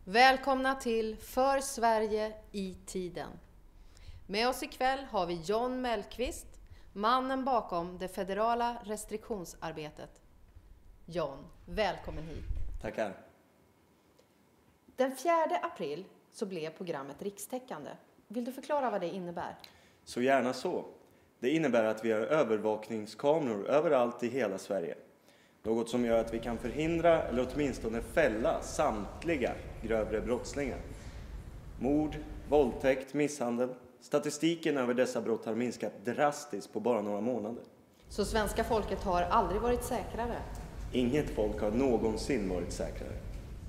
Välkomna till För Sverige i tiden. Med oss ikväll har vi John Mellqvist, mannen bakom det federala restriktionsarbetet. John, välkommen hit. Tackar. Den 4 april så blev programmet rikstäckande. Vill du förklara vad det innebär? Så gärna så. Det innebär att vi har övervakningskameror överallt i hela Sverige. Något som gör att vi kan förhindra eller åtminstone fälla samtliga grövre brottslingar. Mord, våldtäkt, misshandel. Statistiken över dessa brott har minskat drastiskt på bara några månader. Så svenska folket har aldrig varit säkrare? Inget folk har någonsin varit säkrare.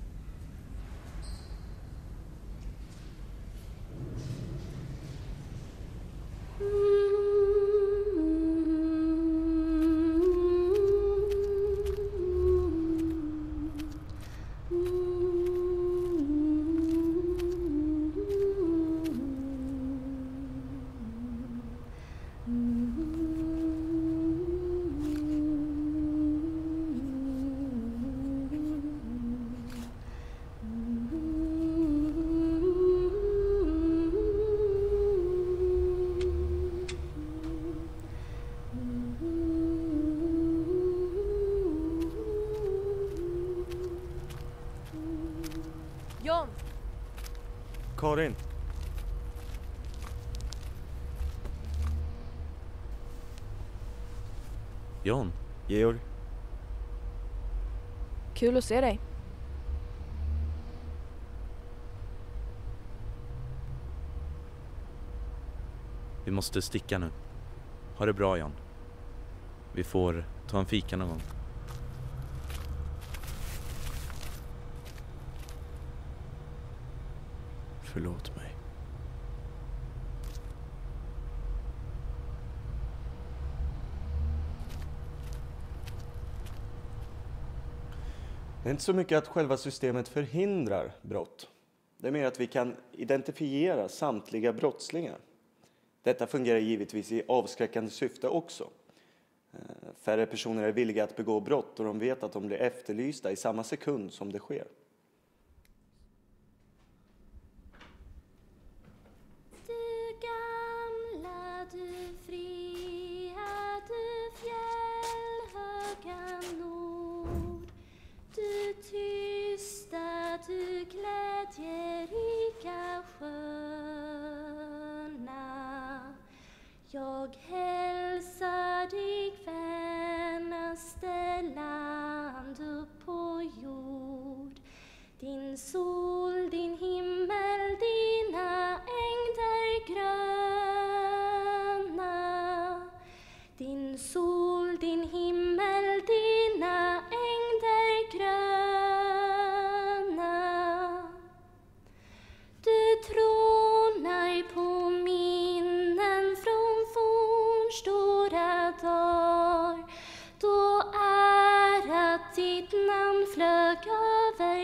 John! Karin. John. Georg. Kul att se dig. Vi måste sticka nu. Ha det bra, John. Vi får ta en fika någon gång. Förlåt mig. Det är inte så mycket att själva systemet förhindrar brott. Det är mer att vi kan identifiera samtliga brottslingar. Detta fungerar givetvis i avskräckande syfte också. Färre personer är villiga att begå brott och de vet att de blir efterlysta i samma sekund som det sker. Du gamla, du fria, du fjällhöga nord. Du tysta, du glädjerika sköna. Jag hälsar dig vänaste land upp på jord. Din sol, din himmel, dina ängder gröna. Din sol, din himmel, dina ängder gröna. Du trånar på minnen från fornstora dagar, då ärat ditt namn flög över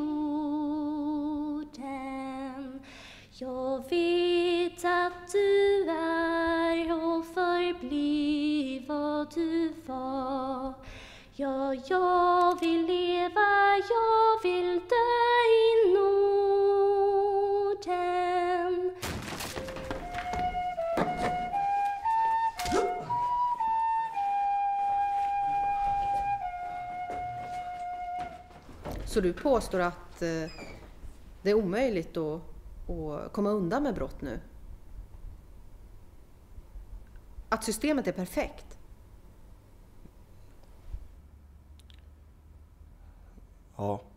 jorden. Jag vet att du är och förblir vad du var. Ja, jag vill leva, jag vill dö i Norden. Så du påstår att det är omöjligt att komma undan med brott nu? Att systemet är perfekt? Ja.